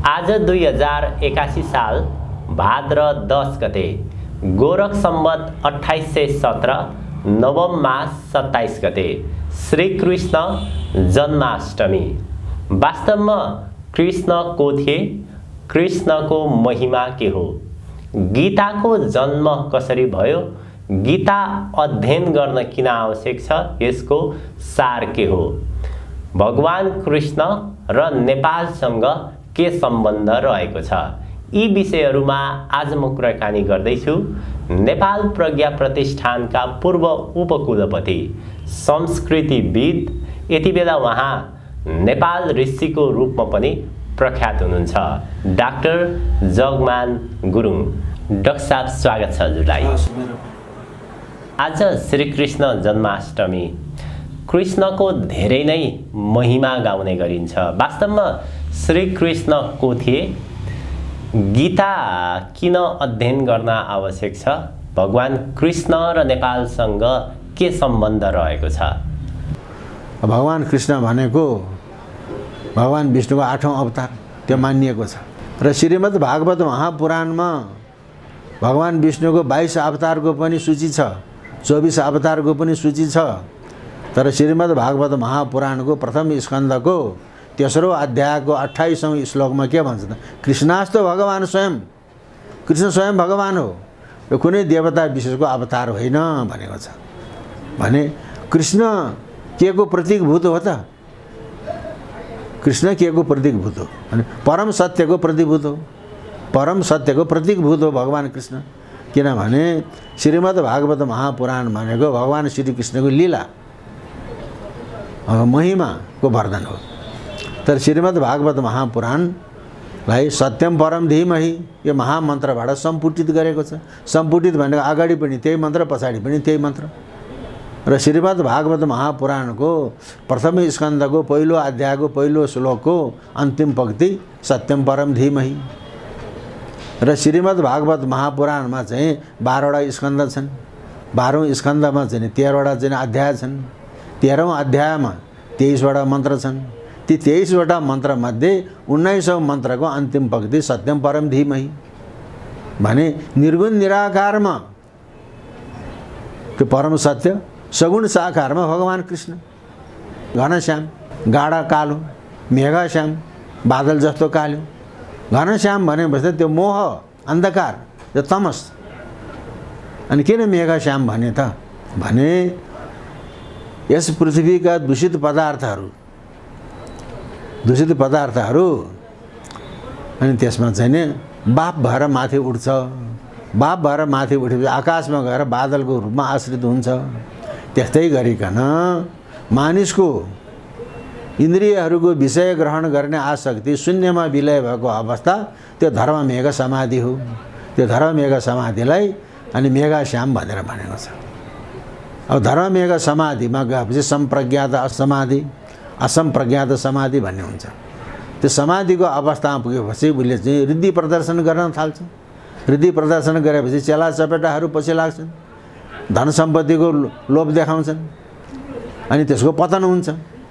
आज 2081 साल भाद्र 10 गते गोरख सम्वत 2817 नवम मास 27 गते श्री कृष्ण जन्माष्टमी। वास्तवमा कृष्ण को थिए, कृष्णको महिमा के हो, गीताको जन्म कसरी भयो, गीता अध्ययन गर्न किन आवश्यक छ, यसको सार के हो, भगवान कृष्ण र नेपालसँग के सम्बन्ध रहेको छ, यी विषयहरूमा आज म कुराकानी गर्दैछु। नेपाल प्रज्ञा प्रतिष्ठानका पूर्व उपकुलपति संस्कृतिविद, यति बेला उहाँ नेपाल ऋषिको रूपमा पनि प्रख्यात हुनुहुन्छ, डाक्टर जगमान गुरुङ। डाक्टर साहब, स्वागत छ हजुरलाई। आज श्रीकृष्ण जन्माष्टमी, कृष्णको धेरै नै महिमा गाउने गरिन्छ। वास्तवमा श्रीकृष्ण को थिए, गीता किन अध्ययन गर्न आवश्यक छ, भगवान कृष्ण र नेपालसँग के सम्बन्ध रहेको छ? भगवान कृष्ण भनेको भगवान विष्णुको 8औं अवतार त्यो मानिएको छ र श्रीमद् भागवत महापुराणमा भगवान विष्णुको 22 अवतारको पनि सूची छ, 24 अवतारको पनि सूची छ। तर श्रीमद् भागवत महापुराणको प्रथम स्कन्धको तेस्रो अध्यायको 28औं श्लोकमा के भन्छ त? कृष्णास्तो भगवान स्वयं, कृष्ण स्वयं भगवान हो, यो कुनै देवता विशेषको अवतार होइन भनेको छ। भने कृष्ण के को प्रतीकभूत हो त? कृष्ण के को प्रतीकभूत हो भने परम सत्यको प्रतीकभूत हो, परम सत्यको प्रतीकभूत हो भगवान कृष्ण। किनभने श्रीमद् भागवत महापुराण भनेको भगवान श्रीकृष्णको लीला महिमाको वर्णन हो। तर श्रीमद् भागवत महापुराणलाई सत्यम परम धीमहि यो महामन्त्रबाट सम्पुटित गरेको छ। सम्पुटित भनेको अगाडि पनि त्यही मन्त्र, पछाडि पनि त्यही मन्त्र। र श्रीमद् भागवत महापुराणको प्रथम स्कन्धको पहिलो अध्यायको पहिलो श्लोकको अन्तिम पंक्ति सत्यम परम धीमहि। र श्रीमद् भागवत महापुराणमा चाहिँ 12वटा स्कन्ध छन्, 12औं स्कन्धमा चाहिँ 13वटा चाहिँ अध्याय छन्, 13औं अध्यायमा 23वटा मन्त्र छन्। ती 23वटा मन्त्रमध्ये 19औं मन्त्रको अन्तिम पंक्ति सत्यम परम धीमहि भने निर्गुण निराकारमा त्यो परम सत्य, सगुण साकारमा भगवान कृष्ण। घनश्याम गाढा कालो, मेघश्याम बादल जस्तो कालो। घनश्याम भनेपछि त्यो मोह, अन्धकार, त्यो तमस। अनि किन मेघश्याम भने त? भने यस पृथ्वीका दूषित पदार्थहरू अनि त्यसमा चाहिँ नि बाप भएर माथि उठ्छ। बाप भएर माथि उठेपछि आकाशमा गएर बादलको रूपमा आश्रित हुन्छ। त्यस्तै गरिकन मानिसको इन्द्रियहरूको विषय ग्रहण गर्ने आसक्ति शून्यमा विलय भएको अवस्था त्यो धर्ममेघ समाधि हो। त्यो धर्ममेघ समाधिलाई अनि मेघश्याम भनेर भनेको छ। अब धर्ममेघ समाधिमा गएपछि सम्प्रज्ञात असमाधि, असम्प्रज्ञात समाधि भन्ने हुन्छ। त्यो समाधिको अवस्थामा पुगेपछि उसले चाहिँ रिद्धि प्रदर्शन गर्न थाल्छ। रिद्धि प्रदर्शन गरेपछि चेला चपेटाहरू पछि लाग्छन्, धन सम्पत्तिको लोभ देखाउँछन्, अनि त्यसको पतन हुन्छ।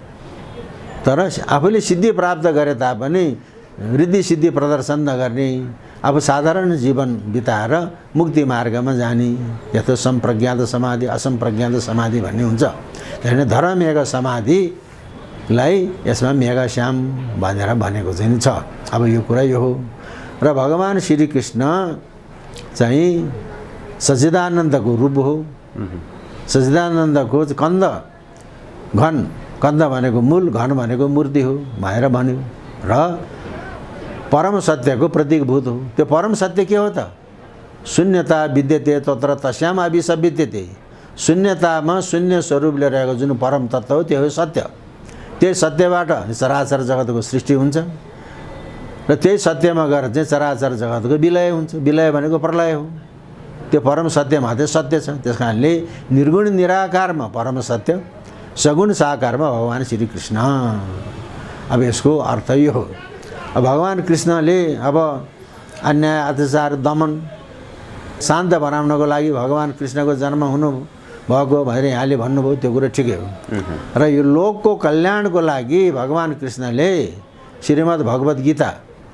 तर आफूले सिद्धि प्राप्त गरे तापनि रिद्धि सिद्धि प्रदर्शन नगर्ने, अब साधारण जीवन बिताएर मुक्ति मार्गमा जाने, यस्तो सम्प्रज्ञात समाधि असम्प्रज्ञात समाधि भन्ने हुन्छ। त्यसैले धर्ममेघ समाधिलाई यसमा मेघश्याम भनेर भनेको चाहिँ छ। अब यो कुरा यो हो। र भगवान श्रीकृष्ण चाहिँ सच्चिदानन्दको रूप हो। सच्चिदानन्दको कन्द, घन, कन्द भनेको मूल, घन भनेको मूर्ति हो भनेर भन्यो। र परम सत्यको प्रतीकभूत हो। त्यो परम सत्य के हो त? शून्यता विद्यते तत्र तस्याम अभिसविद्यते। शून्यतामा शून्य स्वरूपले रहेको जुन परम तत्त्व हो त्यो हो सत्य। त्यही सत्यबाट चराचर जगतको सृष्टि हुन्छ र त्यही सत्यमा गएर चाहिँ चराचर जगतको विलय हुन्छ। विलय भनेको प्रलय हो। त्यो परम सत्य मात्रै सत्य छ। त्यस कारणले निर्गुण निराकारमा परम सत्य, सगुण साकारमा भगवान श्रीकृष्ण। अब यसको अर्थ यो हो। अब भगवान कृष्णले अब अन्याय अत्याचार दमन शान्त बनाउनको लागि भगवान कृष्णको जन्म हुनु भएको भनेर यहाँले भन्नुभयो, त्यो कुरा ठिकै हो। र यो लोकको कल्याणको लागि भगवान कृष्णले श्रीमद् भगवत गीता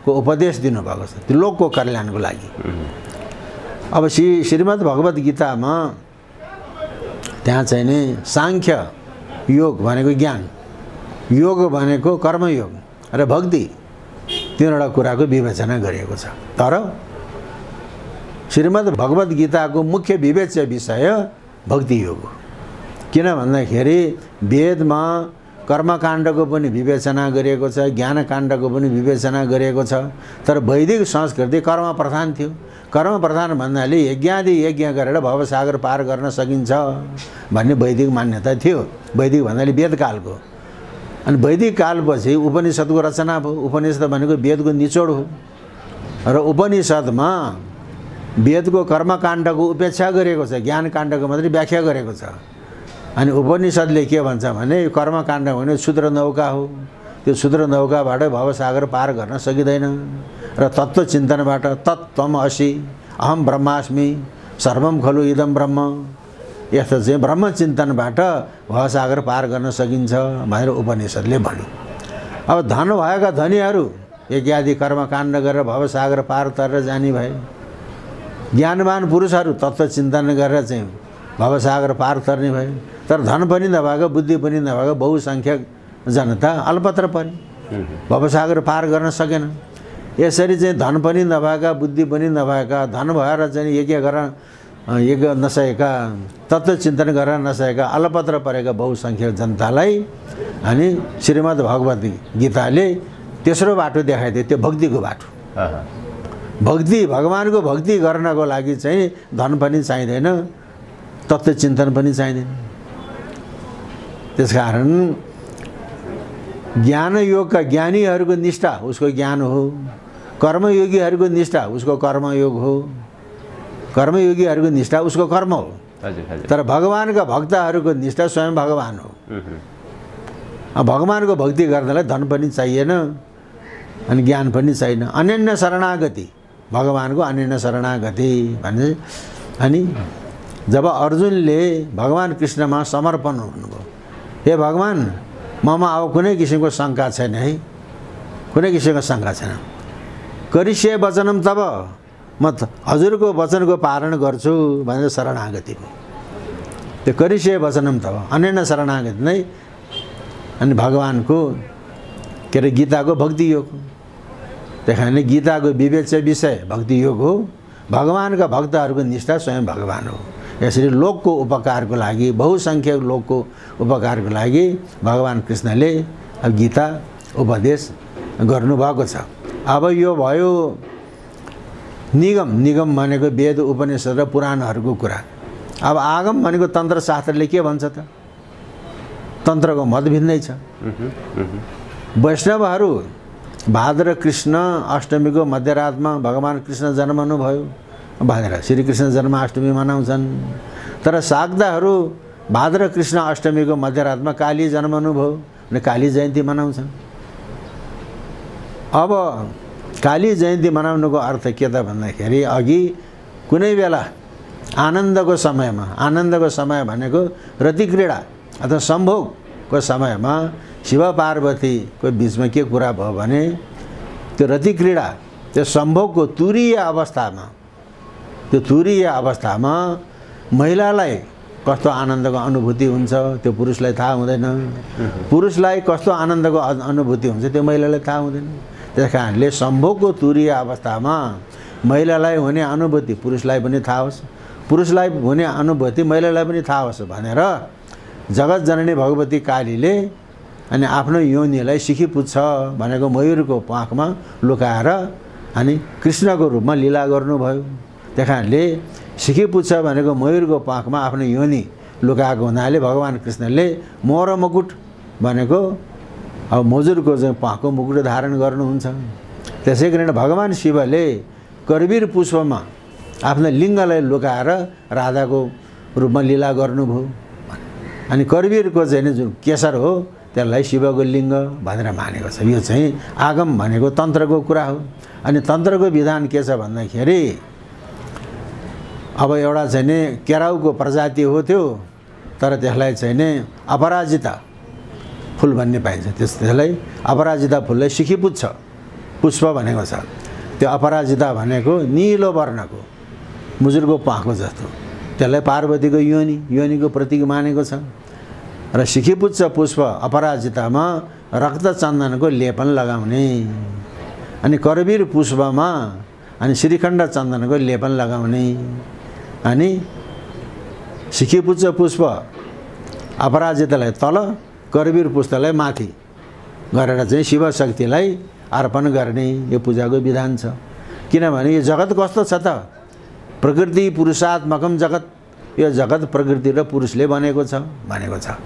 उपदेश दिनुभएको छ, त्यो लोकको कल्याणको लागि। अब श्रीमद् भगवत गीतामा त्यहाँ चाहिँ नि साङ्ख्य योग भनेको ज्ञान, योग भनेको कर्मयोग र भक्ति, तीनवटा कुराको विवेचना गरिएको छ। तर श्रीमद् भगवत गीताको मुख्य विवेच्य विषय भक्ति योग हो। किन भन्दाखेरि वेदमा कर्मकाण्डको पनि विवेचना गरिएको छ, ज्ञानकाण्डको पनि विवेचना गरिएको छ। तर वैदिक संस्कृति कर्म प्रधान थियो। कर्म प्रधान भन्नाले यज्ञादि यज्ञ गरेर भवसागर पार गर्न सकिन्छ भन्ने वैदिक मान्यता थियो। वैदिक भन्नाले वेदकालको। अनि वैदिक कालपछि उपनिषदको रचना भयो। उपनिषद भनेको वेदको निचोड हो र उपनिषदमा वेदको कर्मकाण्डको उपेक्षा गरेको छ, ज्ञानकाण्डको मात्रै व्याख्या गरेको छ। अनि उपनिषदले के भन्छ भने यो कर्मकाण्ड भने क्षुद्र नौका हो, त्यो क्षुद्र नौकाबाट भवसागर पार गर्न सकिँदैन र तत्त्व चिन्तनबाट तत्त्वम असि अहम ब्रह्मास्मि सर्वम खलु इदम ब्रह्म, यस्तो चाहिँ ब्रह्मचिन्तनबाट भवसागर पार गर्न सकिन्छ भनेर उपनिषदले भन्यो। अब धन भएका धनीहरू यज्ञादि कर्मकाण्ड गरेर भवसागर पार तरेर जाने भए, ज्ञानवान पुरुषहरू तत्त्व चिन्तन गरेर चाहिँ भवसागर पार तर्ने भए। तर धन पनि नभएको, बुद्धि पनि नभएको बहुसङ्ख्यक जनता अल्पत्र परे, भवसागर पार गर्न सकेन। यसरी चाहिँ धन पनि नभएका, बुद्धि पनि नभएका, धन भएर चाहिँ यज्ञ नसकेका, तत्त्व चिन्तन गर्न नसकेका अल्पत्र परेका बहुसङ्ख्यक जनतालाई अनि श्रीमद् भगवत गीताले तेस्रो बाटो देखाइदियो, त्यो भक्तिको बाटो। भक्ति, भगवानको भक्ति गर्नको लागि चाहिँ धन पनि चाहिँदैन, तत्त्व चिन्तन पनि चाहिँदैन। त्यसकारण ज्ञानयोगका ज्ञानीहरूको निष्ठा उसको ज्ञान हो, कर्मयोगीहरूको निष्ठा उसको कर्मयोग हो, कर्मयोगीहरूको निष्ठा उसको कर्म हो। तर भगवानका भक्तहरूको निष्ठा स्वयं भगवान हो। भगवानको भक्ति गर्नलाई धन पनि चाहिएन अनि ज्ञान पनि चाहिएन। अनन्य शरणागति, भगवानको अनन्य शरणागति भने। अनि जब अर्जुनले भगवान कृष्णमा समर्पण हुनुभयो, हे भगवान ममा अब कुनै किसिमको शङ्का छैन है, कुनै किसिमको शङ्का छैन, करिष्ये वचनम तब, म हजुरको वचनको पालन गर्छु भनेर शरणागति भयो। त्यो करिष्ये वचनम तब अनन्य शरणागति नै अनि भगवानको के अरे गीताको भक्ति योग हो। त्यही कारणले गीताको विवेच्य विषय भक्ति योग हो। भगवानका भक्तहरूको निष्ठा स्वयं भगवान हो। यसरी लोकको उपकारको लागि, बहुसङ्ख्यक लोकको उपकारको लागि भगवान कृष्णले अब गीता उपदेश गर्नुभएको छ। अब यो भयो निगम। निगम भनेको वेद उपनिषद र पुराणहरूको कुरा। अब आगम भनेको तन्त्रशास्त्रले के भन्छ त? तन्त्रको मत भिन्नै छ। वैष्णवहरू भाद्र कृष्ण अष्टमीको मध्यरातमा भगवान कृष्ण जन्मनुभयो भनेर श्रीकृष्ण जन्माष्टमी मनाउँछन्। तर शाक्ताहरू भाद्र कृष्ण अष्टमीको मध्यरातमा काली जन्मनुभयो भने काली जयन्ती मनाउँछन्। अब काली जयन्ती मनाउनुको अर्थ के त भन्दाखेरि अघि कुनै बेला आनन्दको समयमा, आनन्दको समय भनेको रति क्रीडा अथवा सम्भोगको समयमा शिव पार्वतीको बिचमा के कुरा भयो भने त्यो रति क्रीडा, त्यो सम्भोगको तुरीय अवस्थामा, त्यो तुरीय अवस्थामा महिलालाई कस्तो आनन्दको अनुभूति हुन्छ त्यो पुरुषलाई थाहा हुँदैन। पुरुषलाई कस्तो आनन्दको अनुभूति हुन्छ त्यो महिलालाई थाहा हुँदैन। त्यस कारणले सम्भोगको तुरीय अवस्थामा महिलालाई हुने अनुभूति पुरुषलाई पनि थाहा होस्, पुरुषलाई हुने अनुभूति महिलालाई पनि थाहा होस् भनेर जगत जननी भगवती कालीले अनि आफ्नो योनिलाई सिखी पुज्छ भनेको मयूरको पाखमा लुकाएर अनि कृष्णको रूपमा लीला गर्नुभयो। त्यही कारणले सिखी पुज्छ भनेको मयूरको पाखमा आफ्नो योनि लुकाएको हुनाले भगवान कृष्णले मोर मुकुट भनेको अब मजुरको चाहिँ पाखको मुकुट धारण गर्नुहुन्छ। त्यसै कारण भगवान शिवले करवीर पुष्पमा आफ्नो लिङ्गलाई लुकाएर राधाको रूपमा लीला गर्नुभयो। अनि करवीरको चाहिँ जुन केशर हो त्यसलाई शिवको लिङ्ग भनेर मानेको छ। यो चाहिँ आगम भनेको तन्त्रको कुरा हो। अनि तन्त्रको विधान के छ भन्दाखेरि अब एउटा चाहिँ नि केराउको प्रजाति हो त्यो, तर त्यसलाई चाहिँ नि अपराजिता फुल भन्ने पाइन्छ। त्यसलाई अपराजिता फुललाई सिखी पुज्छ पुष्प भनेको छ। त्यो अपराजिता भनेको निलो वर्णको मुजुरको पाखो जस्तो, त्यसलाई पार्वतीको योनिको प्रतीक मानेको छ। र सिखीपुच्छ पुष्प अपराजितामा रक्त चन्दनको लेपन लगाउने, अनि करवीर पुष्पमा अनि श्रीखण्ड चन्दनको लेपन लगाउने, अनि सिखीपुच्छ पुष्प अपराजितालाई तल, करवीर पुष्पलाई माथि गरेर चाहिँ शिव शक्तिलाई अर्पण गर्ने यो पूजाको विधान छ। किनभने यो जगत कस्तो छ त, प्रकृति पुरुषात्मकम जगत, यो जगत प्रकृति र पुरुषले बनेको छ भनेको छ।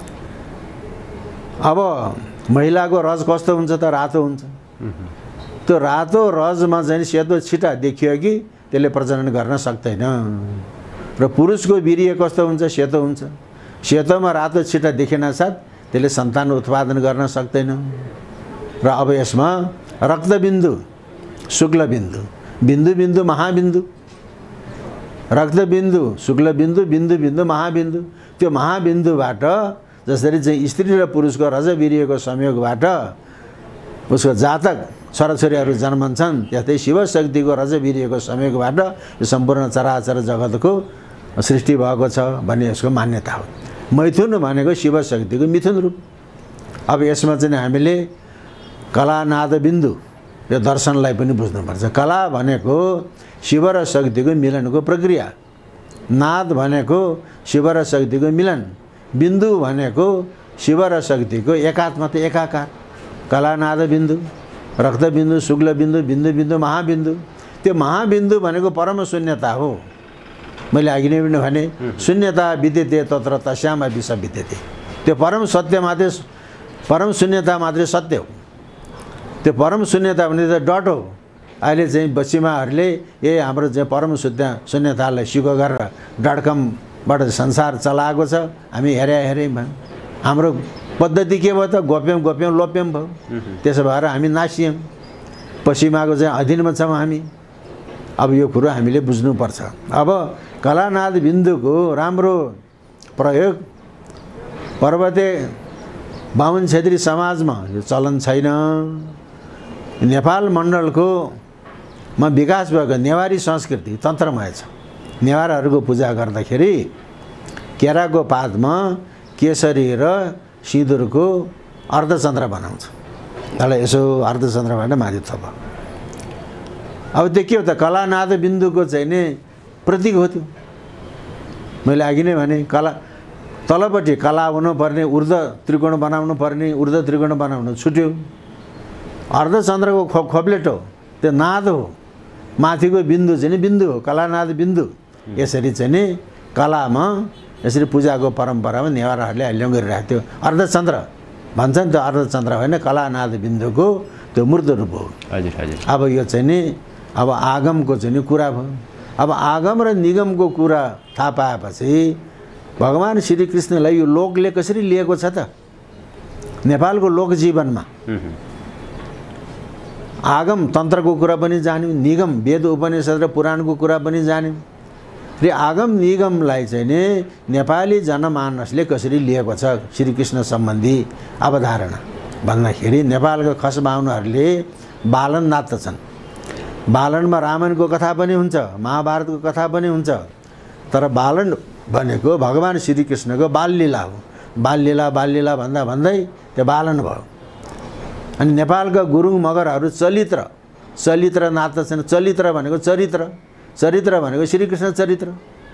अब महिलाको रज कस्तो हुन्छ त, रातो हुन्छ। त्यो रातो रजमा चाहिँ सेतो छिटा देखियो कि त्यसले प्रजनन गर्न सक्दैन। र पुरुषको वीर्य कस्तो हुन्छ, सेतो हुन्छ। सेतोमा रातो छिटा देखिन साथ त्यसले सन्तान उत्पादन गर्न सक्दैन। र अब यसमा रक्तबिन्दु, शुक्लबिन्दु, बिन्दु बिन्दु महाबिन्दु, रक्तबिन्दु, शुक्लबिन्दु, बिन्दु बिन्दु महाबिन्दु, त्यो महाबिन्दुबाट जसरी चाहिँ स्त्री र पुरुषको रजवीर्यको संयोगबाट उसको जातक छोराछोरीहरू जन्मन्छन्, त्यस्तै शिव शक्तिको रजवीर्यको संयोगबाट यो सम्पूर्ण चराचर जगतको सृष्टि भएको छ भन्ने यसको मान्यता हो। मैथुन भनेको शिव शक्तिको मिथुन रूप। अब यसमा चाहिँ हामीले कला नाद बिन्दु यो दर्शनलाई पनि बुझ्नुपर्छ। कला भनेको शिव र शक्तिको मिलनको प्रक्रिया, नाद भनेको शिव र शक्तिको मिलन, बिन्दु भनेको शिव र शक्तिको एकात्मता एकाकार। कला नाद बिन्दु, रक्तबिन्दु, शुक्लबिन्दु, बिन्दु बिन्दु महाबिन्दु, त्यो महाबिन्दु भनेको परम शून्यता हो। मैले अघि नै पनि भने शून्यता विद्यते तत्र तस्याम विष विद्यते, त्यो परम सत्य मात्रै, परम शून्यता मात्रै सत्य हो। त्यो परम शून्यता भने त डट हो। अहिले चाहिँ बच्चीमाहरूले हाम्रो चाहिँ परम शून्यतालाई सिको गरेर डटकमबाट संसार चलाएको छ। हामी हेरे हाम्रो पद्धति के भयो त, गोप्यम गोप्यम लोप्यम भयो। त्यसो भएर हामी नासियौँ, पश्चिमाको चाहिँ अधीनमा छौँ हामी। अब यो कुरो हामीले बुझ्नुपर्छ। अब कलानाद बिन्दुको राम्रो प्रयोग पर्वते बाहुन क्षेत्री समाजमा यो चलन छैन। नेपाल मण्डलको विकास भएको नेवारी संस्कृति तन्त्रमय छ। नेवारहरूको पूजा गर्दाखेरि केराको पातमा केसरी र सिँदुरको अर्धचन्द्र बनाउँछ। त्यसलाई यसो अर्धचन्द्रबाट माथि थप। अब त्यो के हो त, कलानाद बिन्दुको चाहिँ नि प्रतीक हो त्यो। मैले अघि नै भने कला तलपट्टि कला हुनुपर्ने, ऊर्ध्व त्रिकोण बनाउनु पर्ने, ऊर्ध्व त्रिकोण बनाउनु छुट्यो। अर्धचन्द्रको खोप्लेट हो, त्यो नाद हो। माथिको बिन्दु चाहिँ नि बिन्दु हो, कलानाद बिन्दु। यसरी चाहिँ नि कलामा यसरी पूजाको परम्परामा नेवारहरूले अहिले गरिरहेको थियो। अर्धचन्द्र भन्छन्, त्यो अर्धचन्द्र होइन, कलानाद बिन्दुको त्यो मूर्त रूप हो। हजुर हजुर। अब यो चाहिँ नि अब आगमको चाहिँ नि कुरा भयो। अब आगम र निगमको कुरा थाहा पाएपछि भगवान् श्रीकृष्णलाई यो लोकले कसरी लिएको छ त, नेपालको लोकजीवनमा आगम तन्त्रको कुरा पनि जान्यौँ, निगम वेद उपनिषद र पुराणको कुरा पनि जान्यौँ। र आगम निगमलाई चाहिँ नि नेपाली जनमानसले कसरी लिएको छ श्रीकृष्ण सम्बन्धी अवधारणा भन्दाखेरि नेपालको खस बाहुनहरूले बालन नाच्दछन्। बालनमा रामायणको कथा पनि हुन्छ, महाभारतको कथा पनि हुन्छ। तर बालन भनेको भगवान् श्रीकृष्णको बाललीला हो। बाललीला बाललीला भन्दा भन्दै त्यो बालन भयो। अनि नेपालका गुरुङ मगरहरू चलित्र नाच्दछन्। चलित्र भनेको चरित्र, चरित्र भनेको श्रीकृष्ण चरित्र।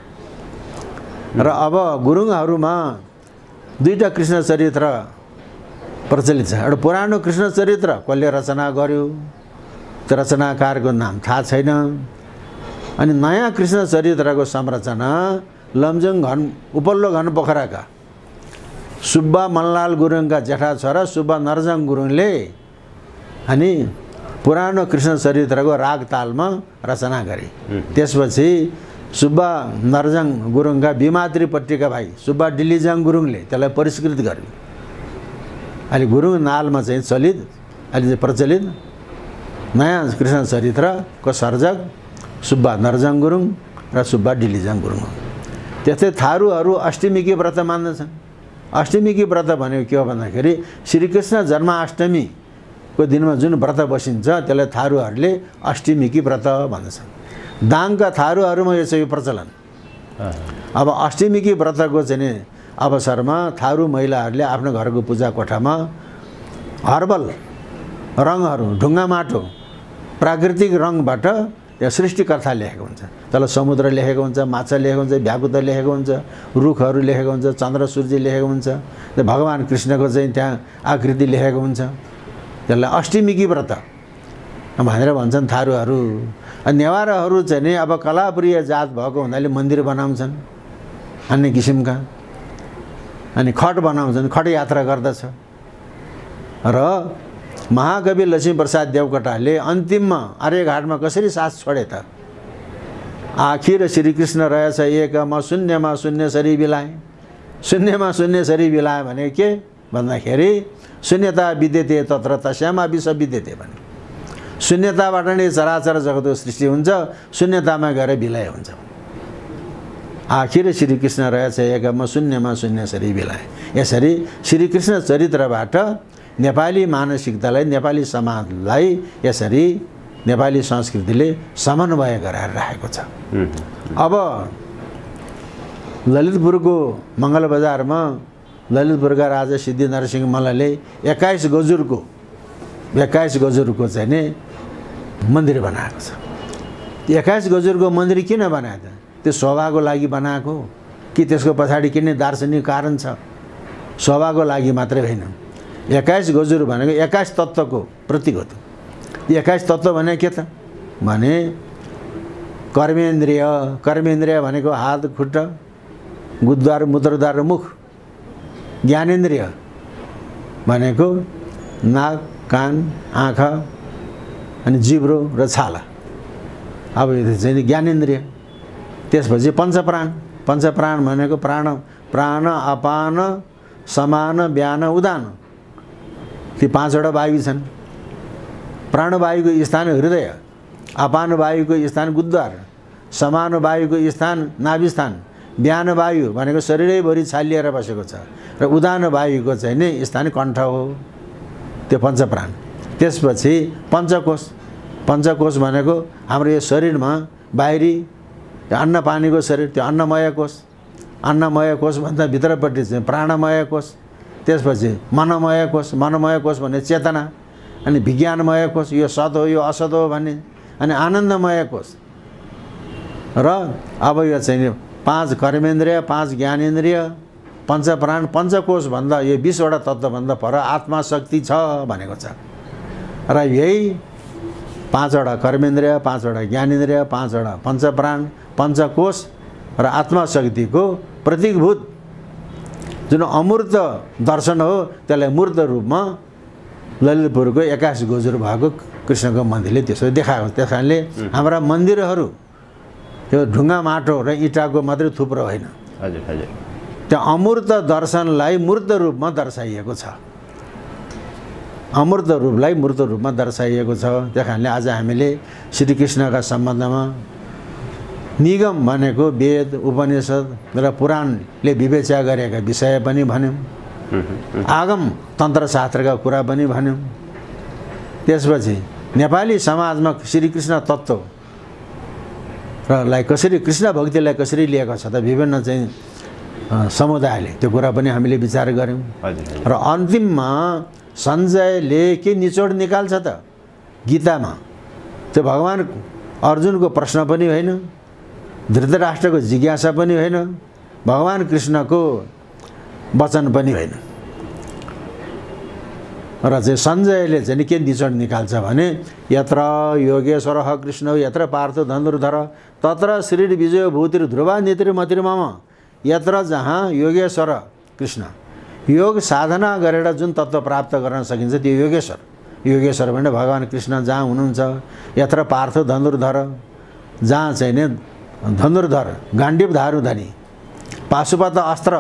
र अब गुरुङहरूमा दुईटा कृष्ण चरित्र प्रचलित छ। एउटा पुरानो कृष्ण चरित्र कसले रचना गर्यो, त्यो रचनाकारको नाम थाहा छैन। अनि नयाँ कृष्ण चरित्रको संरचना लमजुङ उपल्लो घनपोखराका सुब्बा मल्लाल गुरुङका जेठा छोरा सुब्बा नरजङ गुरुङले अनि पुरानो कृष्ण चरित्रको राग तालमा रचना गरे। त्यसपछि सुब्बा नरजङ गुरुङका बिमात्रीपट्टिका भाइ सुब्बा डिल्लीजाङ गुरुङले त्यसलाई परिष्कृत गरे। अहिले गुरुङ नालमा चाहिँ चलित, अहिले चाहिँ प्रचलित नयाँ कृष्ण चरित्रको सर्जक सुब्बा नरजङ गुरुङ र सुब्बा डिल्लीजाङ गुरुङ। त्यस्तै थारूहरू अष्टमीकी व्रत मान्दछन्। अष्टमीकी व्रत भनेको के हो भन्दाखेरि श्रीकृष्ण जन्माष्टमी को दिनमा जुन व्रत बसिन्छ त्यसलाई थारूहरूले अष्टमीकी व्रत भन्दछन्। दाङका थारूहरूमा यो चाहिँ प्रचलन। अब अष्टमीकी व्रतको चाहिँ अवसरमा थारू महिलाहरूले आफ्नो घरको पूजा कोठामा हर्बल रङहरू, ढुङ्गा माटो, प्राकृतिक रङबाट यहाँ सृष्टिकर्ता लेखेको हुन्छ। तल समुद्र लेखेको हुन्छ, माछा लेखेको हुन्छ, भ्याकुत लेखेको हुन्छ, रुखहरू लेखेको हुन्छ, चन्द्र सूर्य लेखेको हुन्छ, भगवान् कृष्णको चाहिँ त्यहाँ आकृति लेखेको हुन्छ। त्यसलाई अष्टमीकी व्रत भनेर भन्छन् थारूहरू। नेवारहरू चाहिँ नि अब कलाप्रिय जात भएको हुनाले मन्दिर बनाउँछन् अन्य किसिमका, अनि खट बनाउँछन्, खट यात्रा गर्दछ। र महाकवि लक्ष्मीप्रसाद देवकोटाले अन्तिममा आर्यघाटमा कसरी सास छोडे त? आखिर श्रीकृष्ण रहेछ एकमा शून्यमा शून्य सरी बिलाए। शून्यमा शून्य सरी बिलाए भने के भन्दाखेरि शून्यता विद्यते तत्र तस्यामा विश्व विद्यते भने शून्यताबाट नै चराचर जगतको सृष्टि हुन्छ, शून्यतामा गएर विलय हुन्छ। आखिर श्रीकृष्ण रहेछ एकमा शून्यमा शून्य सरी बिलाए। यसरी श्रीकृष्ण चरित्रबाट नेपाली मानसिकतालाई, नेपाली समाजलाई यसरी नेपाली संस्कृतिले समन्वय गराएर राखेको छ। अब ललितपुरको मङ्गल बजारमा ललितपुरका राजा सिद्धि नरसिंह मल्लले 21 गजुरको चाहिँ नि मन्दिर बनाएको छ। 21 गजुरको मन्दिर किन बनाएको? त्यो शोभाको लागि बनाएको कि त्यसको पछाडि किन दार्शनिक कारण छ? शोभाको लागि मात्रै होइन। 21 गजुर भनेको 21 तत्त्वको प्रतीक हो। 21 तत्त्व भने के त भने कर्मेन्द्रिय, कर्मेन्द्रिय भनेको हात, खुट्टा, गुद्द्वार, मूत्रद्वार र मुख। ज्ञानेन्द्रिय भनेको नाक, कान, आँखा अनि जिब्रो र छाला। अब यो चाहिँ ज्ञानेन्द्रिय। त्यसपछि पञ्चप्राण। पञ्चप्राण भनेको प्राण, अपान, समान, व्यान, उदान। ती 5वटा वायु छन्। प्राणवायुको स्थान हृदय, अपान वायुको स्थान गुद्द्वार, समान वायुको स्थान नाभिस्थान, व्यान वायु भनेको शरीरैभरि छालिएर बसेको छ र उदान वायुको चाहिँ नि स्थान कण्ठ हो। त्यो पञ्चप्राण। त्यसपछि पञ्चकोश। पञ्चकोश भनेको हाम्रो यो शरीरमा बाहिरी अन्न पानीको शरीर, त्यो अन्नमय कोश। अन्नमय कोशभन्दा भित्रपट्टि चाहिँ प्राणमय कोश। त्यसपछि मनमय कोश। मनमय कोश भने चेतना। अनि विज्ञानमय कोश, यो सत हो यो असत हो भन्ने। अनि आनन्दमय कोश। र अब यो चाहिँ 5 कर्मेन्द्रिय, 5 ज्ञानेन्द्रिय, पञ्चप्राण, पञ्चकोशभन्दा यो 20वटा तत्त्वभन्दा पर आत्मा शक्ति छ भनेको छ। र यही 5वटा कर्मेन्द्रिय, 5वटा ज्ञानेन्द्रिय, 5वटा पञ्चप्राण, पञ्चकोश र आत्मा शक्तिको प्रतीकभूत जुन अमूर्त दर्शन हो त्यसलाई मूर्त रूपमा ललितपुरको 21 गजुर भएको कृष्णको मन्दिरले त्यसो देखाएको। त्यस कारणले हाम्रा मन्दिरहरू यो ढुङ्गा माटो र इँटाको मात्रै थुप्रो होइन। हजुर हजुर। त्यो अमूर्त दर्शनलाई मूर्त रूपमा दर्शाइएको छ। अमूर्त रूपलाई मूर्त रूपमा दर्शाइएको छ। त्यस कारणले आज हामीले श्रीकृष्णका सम्बन्धमा निगम भनेको वेद, उपनिषद र पुराणले विवेचना गरेका विषय पनि भन्यौँ। आगम तन्त्रशास्त्रका कुरा पनि भन्यौँ। त्यसपछि नेपाली समाजमा श्रीकृष्ण तत्त्व रलाई कसरी, कृष्ण भक्तिलाई कसरी लिएको छ त विभिन्न चाहिँ समुदायले, त्यो कुरा पनि हामीले विचार गऱ्यौँ। र अन्तिममा सञ्जयले के निचोड निकाल्छ त गीतामा? त्यो भगवान् अर्जुनको प्रश्न पनि होइन, धृतराष्ट्रको जिज्ञासा पनि होइन, भगवान् कृष्णको वचन पनि होइन। र चाहिँ सञ्जयले चाहिँ के निचोड निकाल्छ भने यत्र योगेश्वरः कृष्ण यत्र पार्थ धनुर्धर तत्र श्री विजय भूतिर ध्रुवा नीतिर मतिर्मम। यत्र जहाँ योगेश्वर कृष्ण योग साधना गरेर जुन तत्त्व प्राप्त गर्न सकिन्छ त्यो योगेश्वर। योगेश्वर भने भगवान् कृष्ण जहाँ हुनुहुन्छ। यत्र पार्थ धनुर्धर, जहाँ चाहिँ नि धनुर्धर गाण्डीव धारुधनी पाशुपत अस्त्र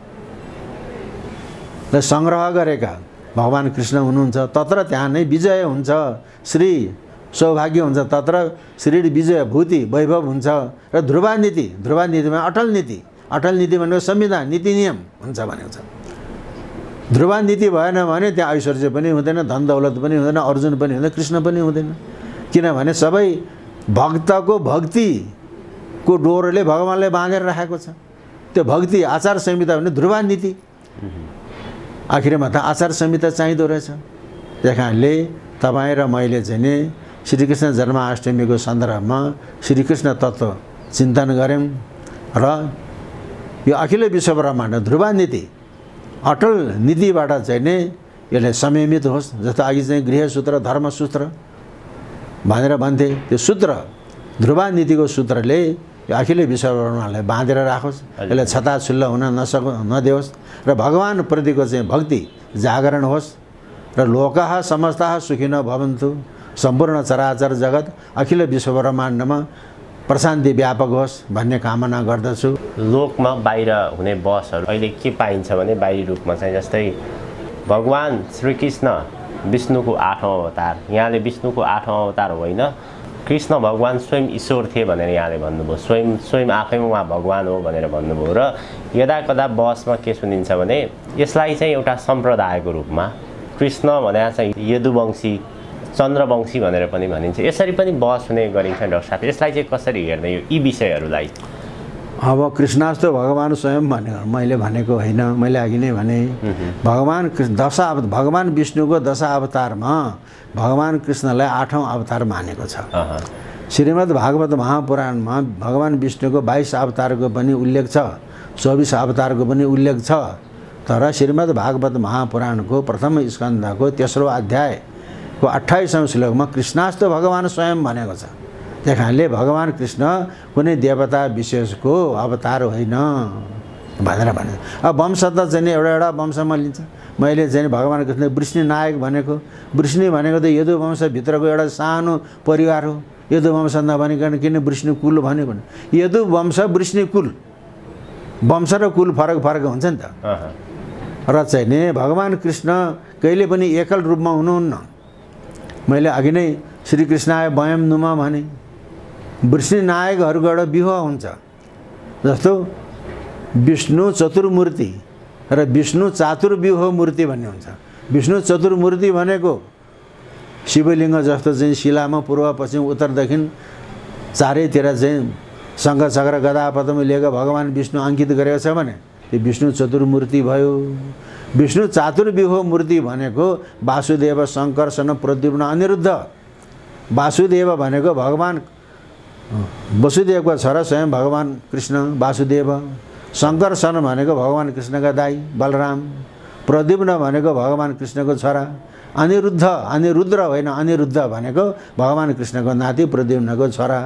सङ्ग्रह गरेका भगवान् कृष्ण हुनुहुन्छ। तत्र त्यहाँ नै विजय हुन्छ, श्री सौभाग्य हुन्छ, तत्र श्री विजय भूति वैभव हुन्छ। र ध्रुवा नीति, ध्रुवा नीतिमा अटल नीति, अटल नीति भनेको संविधान नीति नियम हुन्छ भनेको छ। ध्रुवा नीति भएन भने त्यहाँ ऐश्वर्य पनि हुँदैन, धन दौलत पनि हुँदैन, अर्जुन पनि हुँदैन, कृष्ण पनि हुँदैन। किनभने सबै भक्तको भक्तिको डोरोले भगवानले बाँधेर राखेको छ। त्यो भक्ति आचार संहिता भने ध्रुवा नीति, आखिरमा त आचार संहिता चाहिँदो रहेछ। त्यही कारणले तपाईँ र मैले चाहिँ नि श्रीकृष्ण जन्माष्टमीको सन्दर्भमा श्रीकृष्ण तत्त्व चिन्तन गऱ्यौँ र यो अखिल विश्व ब्रह्माण्ड ध्रुवा नीति अटल नीतिबाट चाहिँ नि यसले संयमित होस्। जस्तो अघि चाहिँ गृहसूत्र धर्मसूत्र भनेर भन्थे, त्यो सूत्र ध्रुवा नीतिको सूत्रले यो अखिल विश्व ब्रह्माण्डलाई बाँधेर राखोस्, यसले छताछुल्ल हुन नदियोस् र भगवानप्रतिको चाहिँ भक्ति जागरण होस् र लोकः समस्तः सुखिनो भवन्तु, सम्पूर्ण चराचर जगत अखिल विश्व ब्रह्माण्डमा प्रशान्ति व्यापक होस् भन्ने कामना गर्दछु। लोकमा बाहिर हुने बसहरू अहिले के पाइन्छ भने बाहिरी रूपमा चाहिँ जस्तै भगवान श्रीकृष्ण विष्णुको 8औं अवतार, यहाँले विष्णुको 8औं अवतार होइन, कृष्ण भगवान स्वयं ईश्वर थिए भनेर यहाँले भन्नुभयो, स्वयं आफैमा उहाँ भगवान हो भनेर भन्नुभयो। र यदा कदा बसमा के सुनिन्छ भने यसलाई चाहिँ एउटा सम्प्रदायको रूपमा कृष्ण भनेर चाहिँ यदुवंशी चन्द्रवंशी भनेर पनि भनिन्छ, यसरी पनि बहस हुने गरिन्छ। डाक्टर साहब यसलाई चाहिँ कसरी हेर्ने यी विषयहरूलाई? अब कृष्णास्त भगवान स्वयं भनेको मैले भनेको होइन, मैले अघि नै भने भगवान विष्णुको 10 अवतारमा भगवान कृष्णलाई 8औं अवतार मानेको छ। श्रीमद् भागवत महापुराणमा भगवान विष्णुको 22 अवतारको पनि उल्लेख छ, 24 अवतारको पनि उल्लेख छ। तर श्रीमद् भागवत महापुराणको प्रथम स्कन्धको 3औं अध्यायको 28औं श्लोकमा कृष्णास्त भगवान स्वयं भनेको छ। त्यही कारणले भगवान कृष्ण कुनै देवता विशेषको अवतार होइन भनेर भने। अब वंश त चाहिँ एउटा वंशमा लिन्छ। मैले चाहिँ भगवान कृष्ण वृष्णि नायक भनेको, वृष्णि भनेको त यदुवंशभित्रको एउटा सानो परिवार हो। यदुवंश नभनिकन किन वृष्णि कुल भन्यो भने यदुवंश वृष्णि कुल, वंश र कुल फरक फरक हुन्छ नि त। र चाहिँ नि भगवान कृष्ण कहिले पनि एकल रूपमा हुनुहुन्न। मैले अघि नै श्रीकृष्णाय वयम नुमा भने वृष्णि नायकहरूको एउटा व्यूह हुन्छ। जस्तो विष्णु चतुर्मूर्ति र विष्णु चातुर्व्यूह मूर्ति भन्ने हुन्छ। विष्णु चतुर्मूर्ति भनेको शिवलिङ्ग जस्तो चाहिँ शिलामा पूर्व पश्चिम उत्तर दक्षिण चारैतिर चाहिँ शङ्ख चक्र गदा पद्म लिएको भगवान विष्णु अङ्कित गरेको छ भने त्यो विष्णु चतुर्मूर्ति भयो। विष्णु चातुर्व्यूह मूर्ति भनेको वासुदेव शङ्कर्षण प्रद्युम्न अनिरुद्ध। वासुदेव भनेको भगवान वसुदेवको छोरा स्वयं भगवान कृष्ण वासुदेव। शङ्कर्षण भनेको भगवान कृष्णका दाइ बलराम। प्रद्युम्न भनेको भगवान कृष्णको छोरा। अनिरुद्ध होइन, अनिरुद्ध भनेको भगवान कृष्णको नाति प्रद्युम्नको छोरा।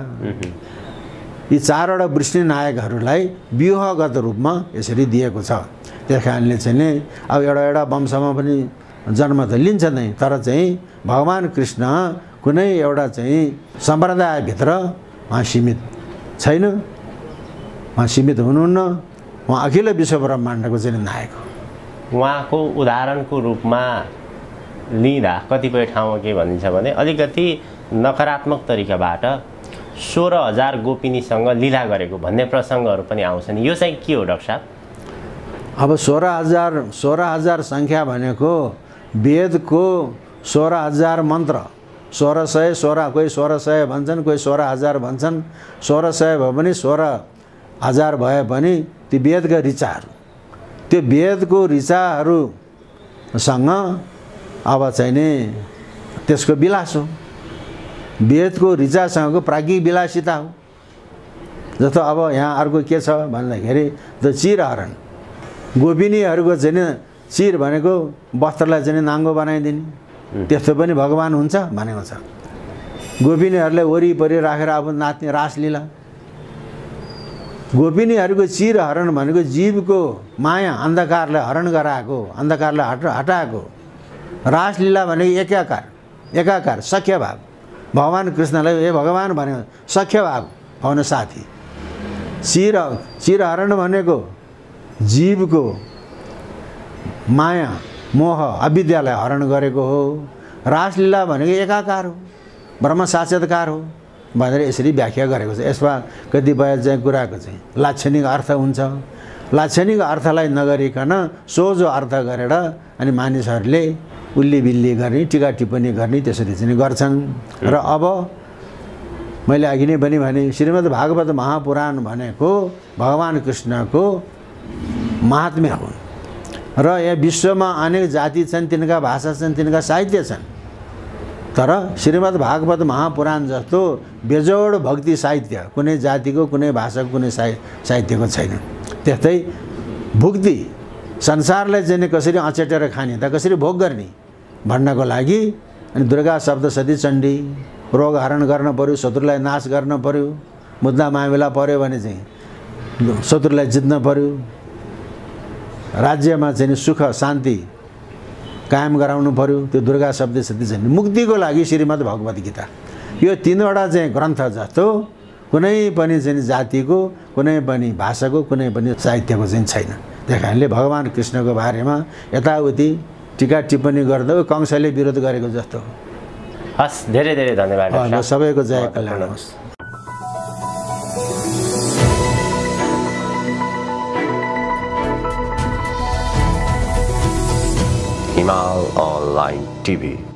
यी 4वटा वृष्णि नायकहरूलाई व्यूहगत रूपमा यसरी दिएको छ। त्यस कारणले चाहिँ नि अब एउटा वंशमा पनि जन्म त लिन्छ नै, तर चाहिँ भगवान कृष्ण कुनै एउटा चाहिँ सम्प्रदायभित्र उहाँ सीमित छैन, उहाँ सीमित हुनुहुन्न। उहाँ अखिल विश्व ब्रह्माण्डको चाहिँ नायक हो। उहाँको उदाहरणको रूपमा लिँदा कतिपय ठाउँमा के भनिन्छ भने अलिकति नकारात्मक तरिकाबाट 16,000 गोपिनीसँग लीला गरेको भन्ने प्रसङ्गहरू पनि आउँछन्। यो चाहिँ के हो डाक्टर साहब? अब 16,000 सङ्ख्या भनेको वेदको 16,000 मन्त्र, 1600 कोही 1600 भन्छन्, कोही 16,000 भन्छन्। 1600 भयो भने 16,000 भए पनि ती वेदका ऋचाहरू, त्यो वेदको ऋचाहरूसँग अब चाहिँ नि त्यसको विलास हो। वेदको ऋचासँगको प्राज्ञिक विलासिता हो। जस्तो अब यहाँ अर्को के छ भन्दाखेरि द चिरहरण, गोपिनीहरूको चाहिँ नि चिर भनेको वस्त्रलाई चाहिँ नाङ्गो बनाइदिने, त्यस्तो पनि भगवान हुन्छ भनेको छ। गोपिनीहरूलाई वरिपरि राखेर अब नाच्ने रासलीला। गोपिनीहरूको चिरहरण भनेको जीवको माया अन्धकारलाई हरण गराएको, अन्धकारलाई हटाएको। रासलीला भनेको एकाकार सख्य भाव। भगवान कृष्णलाई ए भगवान भनेको सख्य भाव पाउन साथी। चिरहरण भनेको जीवको माया मोह अविद्यालाई हरण गरेको हो। रासलीला भनेको एकाकार हो, ब्रह्म साक्षात्कार हो भनेर यसरी व्याख्या गरेको छ। यसमा कतिपय चाहिँ कुराको चाहिँ लाक्षणिक अर्थ हुन्छ। लाक्षणिक अर्थलाई नगरिकन सोझो अर्थ गरेर अनि मानिसहरूले उल्ली बिल्ली गर्ने टिका टिप्पणी गर्ने त्यसरी चाहिँ गर्छन्। र अब मैले अघि नै पनि भने श्रीमद् भागवत महापुराण भनेको भगवान् कृष्णको महात्म्य हो र यहाँ विश्वमा अनेक जाति छन्, तिनका भाषा छन्, तिनका साहित्य छन्, तर श्रीमद् भागवत महापुराण जस्तो बेजोड भक्ति साहित्य कुनै जातिको, कुनै भाषाको, कुनै साहित्यको छैन। त्यस्तै भुक्ति संसारलाई चाहिँ कसरी अचेटेर खाने त कसरी भोग गर्ने भन्नको लागि अनि दुर्गा सप्तशती चण्डी रोग हरण गर्न पर्यो, शत्रुलाई नाश गर्न पर्यो, मुद्दा मामिला पर्यो भने चाहिँ शत्रुलाई जित्न पर्यो, राज्यमा चाहिँ सुख शान्ति कायम गराउनु पर्यो, त्यो दुर्गा सप्तशती चण्डी। मुक्तिको लागि श्रीमद् भगवत गीता यो तीनवटा चाहिँ ग्रन्थ जस्तो कुनै पनि चाहिँ जातिको, कुनै पनि भाषाको, कुनै पनि साहित्यको चाहिँ छैन। त्यही कारणले भगवान् कृष्णको बारेमा यताउति टिका टिप्पणी गर्दा कंसले विरोध गरेको जस्तो। हस्, धेरै धेरै धन्यवाद। सबैको जय कल्याण होस्। हिमाल अनलाइन टिभी।